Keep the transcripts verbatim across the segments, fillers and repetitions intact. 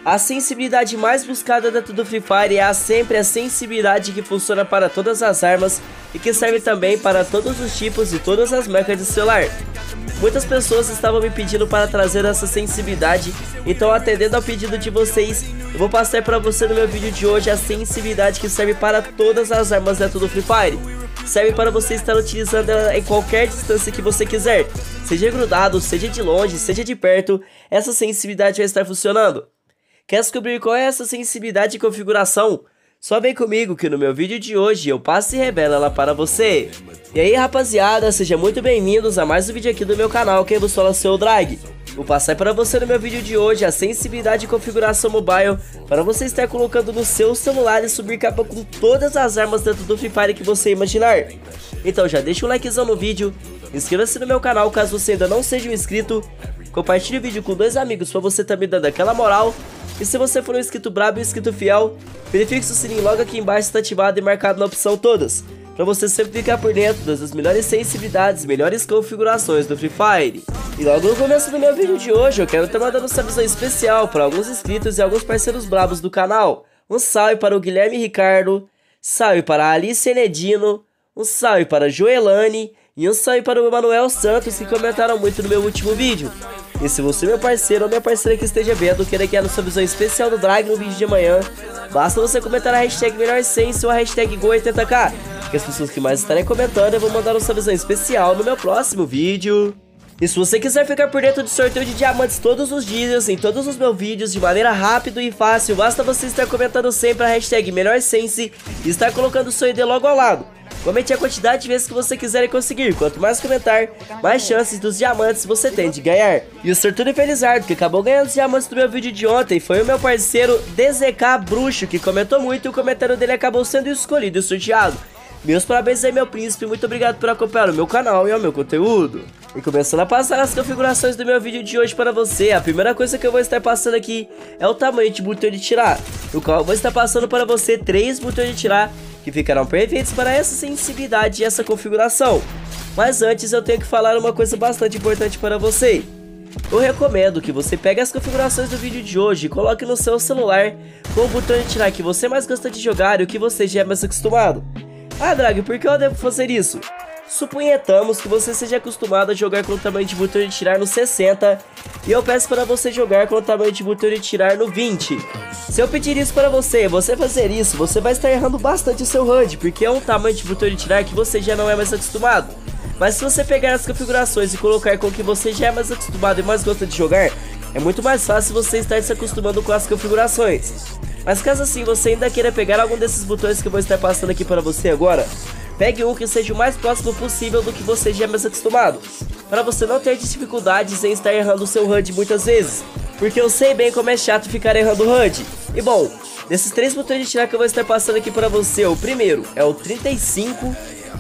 A sensibilidade mais buscada dentro do Free Fire é a sempre a sensibilidade que funciona para todas as armas e que serve também para todos os tipos e todas as marcas de celular. Muitas pessoas estavam me pedindo para trazer essa sensibilidade, então atendendo ao pedido de vocês, eu vou passar para você no meu vídeo de hoje a sensibilidade que serve para todas as armas dentro do Free Fire. Serve para você estar utilizando ela em qualquer distância que você quiser, seja grudado, seja de longe, seja de perto, essa sensibilidade vai estar funcionando. Quer descobrir qual é essa sensibilidade e configuração? Só vem comigo que no meu vídeo de hoje eu passo e revelo ela para você. E aí rapaziada, sejam muito bem-vindos a mais um vídeo aqui do meu canal, quem vos fala é o seu Drag. Vou passar para você no meu vídeo de hoje a sensibilidade e configuração mobile para você estar colocando no seu celular e subir capa com todas as armas dentro do Free Fire que você imaginar. Então já deixa um likezão no vídeo, inscreva-se no meu canal caso você ainda não seja um inscrito, compartilhe o vídeo com dois amigos para você também dando aquela moral. E se você for um inscrito brabo e um inscrito fiel, verifique se o sininho logo aqui embaixo está ativado e marcado na opção todas, para você sempre ficar por dentro das melhores sensibilidades, melhores configurações do Free Fire. E logo no começo do meu vídeo de hoje eu quero estar mandando uma salve especial para alguns inscritos e alguns parceiros brabos do canal. Um salve para o Guilherme Ricardo, salve para a Alice Enedino, um salve para a Joelane e um salve para o Emanuel Santos que comentaram muito no meu último vídeo. E se você, meu parceiro ou minha parceira que esteja vendo, queira que a sua visão especial do Drag no vídeo de amanhã, basta você comentar a hashtag melhor sense ou a hashtag Gol oitenta K, que as pessoas que mais estarem comentando eu vou mandar uma sua visão especial no meu próximo vídeo. E se você quiser ficar por dentro do sorteio de diamantes todos os dias, em todos os meus vídeos, de maneira rápida e fácil, basta você estar comentando sempre a hashtag melhor sense e estar colocando o seu I D logo ao lado. Comente a quantidade de vezes que você quiser e conseguir. Quanto mais comentar, mais chances dos diamantes você tem de ganhar. E o sortudo e felizardo que acabou ganhando os diamantes do meu vídeo de ontem foi o meu parceiro D Z K Bruxo, que comentou muito e o comentário dele acabou sendo escolhido e sorteado. Meus parabéns aí, meu príncipe, muito obrigado por acompanhar o meu canal e o meu conteúdo. E começando a passar as configurações do meu vídeo de hoje para você, a primeira coisa que eu vou estar passando aqui é o tamanho de botão de tirar, no qual eu vou estar passando para você três botões de tirar que ficarão perfeitos para essa sensibilidade e essa configuração. Mas antes eu tenho que falar uma coisa bastante importante para você. Eu recomendo que você pegue as configurações do vídeo de hoje e coloque no seu celular com o botão de tirar que você mais gosta de jogar e o que você já é mais acostumado. Ah, Drag, por que eu devo fazer isso? Suponhamos que você seja acostumado a jogar com o tamanho de botão de tirar no sessenta e eu peço para você jogar com o tamanho de botão de tirar no vinte. Se eu pedir isso para você e você fazer isso, você vai estar errando bastante o seu H U D, porque é um tamanho de botão de tirar que você já não é mais acostumado. Mas se você pegar as configurações e colocar com o que você já é mais acostumado e mais gosta de jogar, é muito mais fácil você estar se acostumando com as configurações. Mas caso assim você ainda queira pegar algum desses botões que eu vou estar passando aqui para você agora, pegue um que seja o mais próximo possível do que você já é mais acostumado, para você não ter dificuldades em estar errando o seu H U D muitas vezes, porque eu sei bem como é chato ficar errando o H U D. E bom, desses três botões de tirar que eu vou estar passando aqui para você, o primeiro é o trinta e cinco,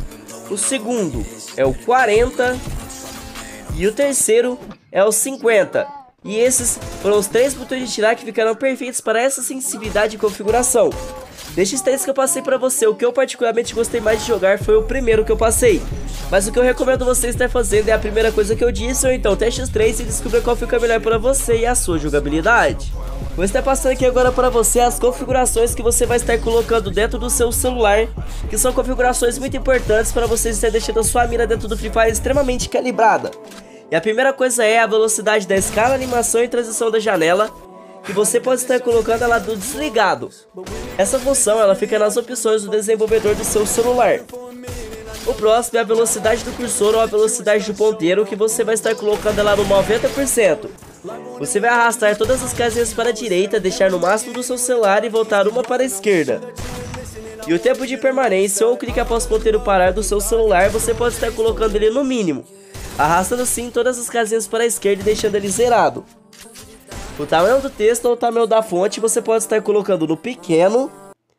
o segundo é o quarenta e o terceiro é o cinquenta. E esses foram os três botões de tirar que ficaram perfeitos para essa sensibilidade e configuração. Destes três que eu passei para você, o que eu particularmente gostei mais de jogar foi o primeiro que eu passei. Mas o que eu recomendo você estar fazendo é a primeira coisa que eu disse, ou então teste os três e descubra qual fica melhor para você e a sua jogabilidade. Vou estar passando aqui agora para você as configurações que você vai estar colocando dentro do seu celular, que são configurações muito importantes para você estar deixando a sua mira dentro do Free Fire extremamente calibrada. E a primeira coisa é a velocidade da escala, animação e transição da janela, que você pode estar colocando ela do desligado. Essa função ela fica nas opções do desenvolvedor do seu celular. O próximo é a velocidade do cursor ou a velocidade do ponteiro, que você vai estar colocando ela no noventa por cento. Você vai arrastar todas as casinhas para a direita, deixar no máximo do seu celular e voltar uma para a esquerda. E o tempo de permanência ou clique após o ponteiro parar do seu celular, você pode estar colocando ele no mínimo, arrastando assim todas as casinhas para a esquerda e deixando ele zerado. O tamanho do texto ou o tamanho da fonte você pode estar colocando no pequeno.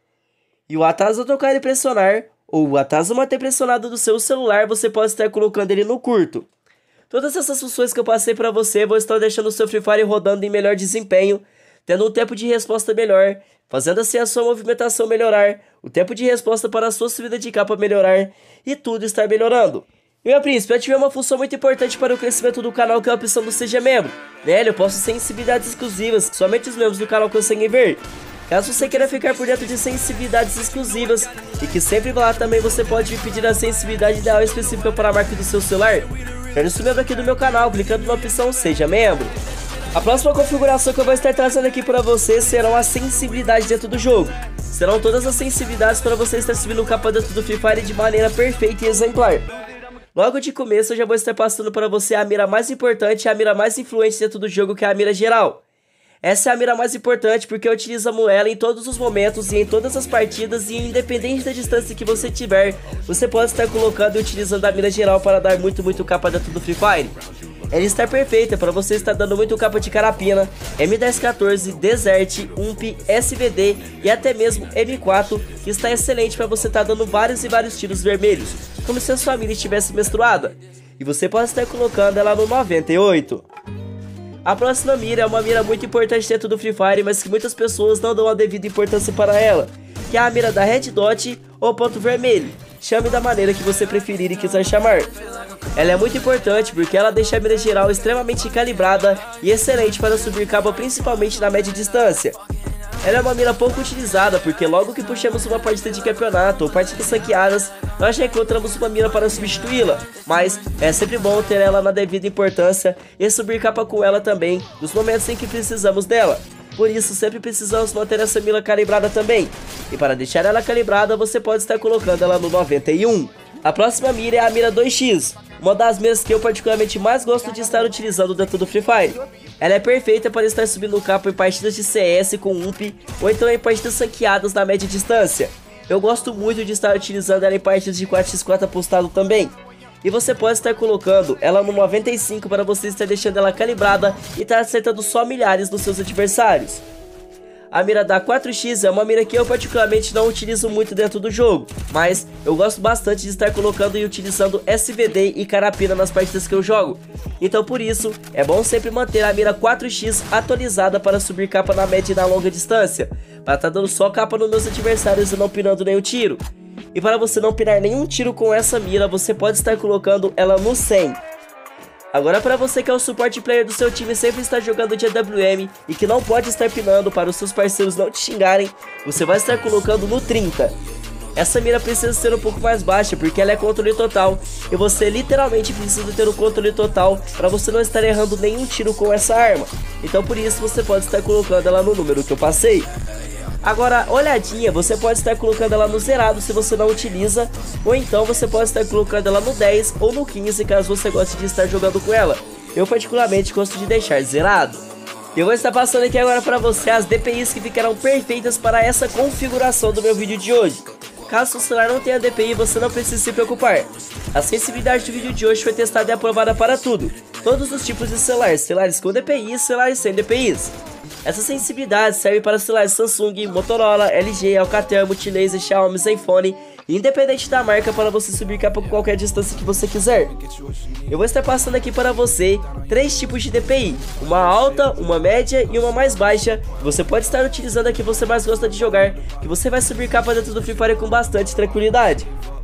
E o atraso ao tocar e pressionar, ou o atraso manter pressionado do seu celular, você pode estar colocando ele no curto. Todas essas funções que eu passei para você vão estar deixando o seu Free Fire rodando em melhor desempenho, tendo um tempo de resposta melhor, fazendo assim a sua movimentação melhorar, o tempo de resposta para a sua subida de capa melhorar e tudo estar melhorando. E meu príncipe, eu ativei uma função muito importante para o crescimento do canal, que é a opção do Seja Membro. Nele eu posto sensibilidades exclusivas que somente os membros do canal conseguem ver. Caso você queira ficar por dentro de sensibilidades exclusivas e que sempre lá também você pode me pedir a sensibilidade ideal específica para a marca do seu celular, torne-se membro aqui do meu canal, clicando na opção Seja Membro. A próxima configuração que eu vou estar trazendo aqui para você serão as sensibilidades dentro do jogo. Serão todas as sensibilidades para você estar subindo o capa dentro do Free Fire de maneira perfeita e exemplar. Logo de começo eu já vou estar passando para você a mira mais importante e a mira mais influente dentro do jogo, que é a mira geral. Essa é a mira mais importante porque utilizamos ela em todos os momentos e em todas as partidas, e independente da distância que você tiver, você pode estar colocando e utilizando a mira geral para dar muito, muito capa dentro do Free Fire. Ela está perfeita para você estar dando muito capa de carapina, M dez quatorze, Desert, U M P, S V D e até mesmo M quatro, que está excelente para você estar dando vários e vários tiros vermelhos, como se a sua mira estivesse menstruada. E você pode estar colocando ela no noventa e oito. A próxima mira é uma mira muito importante dentro do Free Fire, mas que muitas pessoas não dão a devida importância para ela, que é a mira da Red Dot ou ponto vermelho. Chame da maneira que você preferir e quiser chamar. Ela é muito importante porque ela deixa a mira geral extremamente calibrada e excelente para subir cabo, principalmente na média distância. Ela é uma mira pouco utilizada porque logo que puxamos uma partida de campeonato ou partidas ranqueadas, nós já encontramos uma mira para substituí-la, mas é sempre bom ter ela na devida importância e subir capa com ela também nos momentos em que precisamos dela. Por isso sempre precisamos manter essa mira calibrada também, e para deixar ela calibrada você pode estar colocando ela no noventa e um. A próxima mira é a mira dois x, uma das miras que eu particularmente mais gosto de estar utilizando dentro do Free Fire. Ela é perfeita para estar subindo o capa em partidas de C S com U M P ou então em partidas ranqueadas na média distância. Eu gosto muito de estar utilizando ela em partidas de quatro por quatro apostado também. E você pode estar colocando ela no noventa e cinco para você estar deixando ela calibrada e estar acertando só milhares dos seus adversários. A mira da quatro x é uma mira que eu particularmente não utilizo muito dentro do jogo, mas eu gosto bastante de estar colocando e utilizando S V D e carapina nas partidas que eu jogo. Então por isso, é bom sempre manter a mira quatro x atualizada para subir capa na média e na longa distância, para estar dando só capa nos meus adversários e não pinando nenhum tiro. E para você não pinar nenhum tiro com essa mira, você pode estar colocando ela no cem. Agora, para você que é o suporte player do seu time e sempre está jogando de A W M e que não pode estar pinando para os seus parceiros não te xingarem, você vai estar colocando no trinta. Essa mira precisa ser um pouco mais baixa porque ela é controle total e você literalmente precisa ter o controle total para você não estar errando nenhum tiro com essa arma. Então por isso você pode estar colocando ela no número que eu passei. Agora, olhadinha, você pode estar colocando ela no zerado se você não utiliza, ou então você pode estar colocando ela no dez ou no quinze caso você goste de estar jogando com ela. Eu particularmente gosto de deixar zerado. Eu vou estar passando aqui agora para você as D P Is que ficarão perfeitas para essa configuração do meu vídeo de hoje. Caso o celular não tenha D P I, você não precisa se preocupar. A sensibilidade do vídeo de hoje foi testada e aprovada para tudo, todos os tipos de celulares, celulares com D P I e celulares sem D P Is. Essa sensibilidade serve para celulares Samsung, Motorola, L G, Alcatel, Multilaser, Xiaomi, Zenfone, independente da marca, para você subir capa com qualquer distância que você quiser. Eu vou estar passando aqui para você três tipos de D P I, uma alta, uma média e uma mais baixa. Você pode estar utilizando a que você mais gosta de jogar, que você vai subir capa dentro do Free Fire com bastante tranquilidade.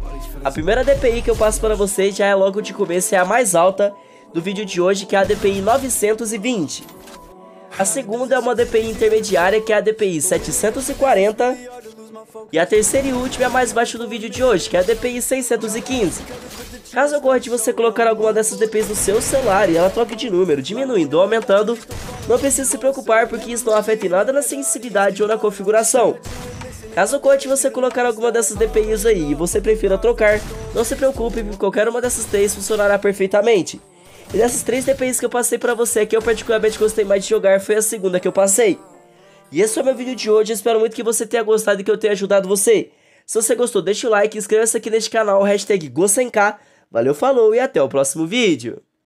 A primeira D P I que eu passo para você já é logo de começo, é a mais alta do vídeo de hoje, que é a D P I novecentos e vinte. A segunda é uma D P I intermediária, que é a D P I setecentos e quarenta. E a terceira e última é a mais baixa do vídeo de hoje, que é a D P I seiscentos e quinze. Caso ocorra de você colocar alguma dessas D P Is no seu celular e ela troque de número, diminuindo ou aumentando, não precisa se preocupar porque isso não afeta em nada na sensibilidade ou na configuração. Caso ocorra de você colocar alguma dessas D P Is aí e você prefira trocar, não se preocupe, porque qualquer uma dessas três funcionará perfeitamente. E dessas três D P Is que eu passei pra você, que eu particularmente gostei mais de jogar, foi a segunda que eu passei. E esse foi meu vídeo de hoje, eu espero muito que você tenha gostado e que eu tenha ajudado você. Se você gostou, deixa o like, inscreva-se aqui neste canal, hashtag Go cem K. Valeu, falou e até o próximo vídeo.